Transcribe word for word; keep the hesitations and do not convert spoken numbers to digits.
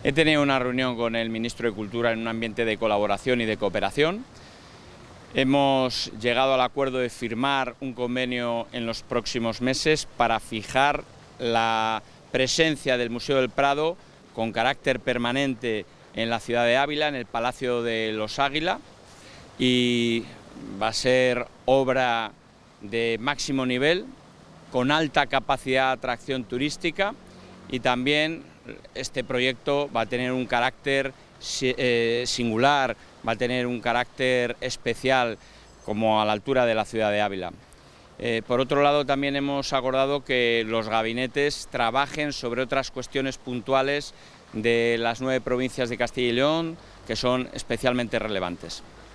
He tenido una reunión con el ministro de Cultura en un ambiente de colaboración y de cooperación. Hemos llegado al acuerdo de firmar un convenio en los próximos meses para fijar la presencia del Museo del Prado con carácter permanente en la ciudad de Ávila, en el Palacio de los Águila, y va a ser obra de máximo nivel, con alta capacidad de atracción turística, y también este proyecto va a tener un carácter eh, singular, va a tener un carácter especial, como a la altura de la ciudad de Ávila. Eh, por otro lado, también hemos acordado que los gabinetes trabajen sobre otras cuestiones puntuales de las nueve provincias de Castilla y León que son especialmente relevantes.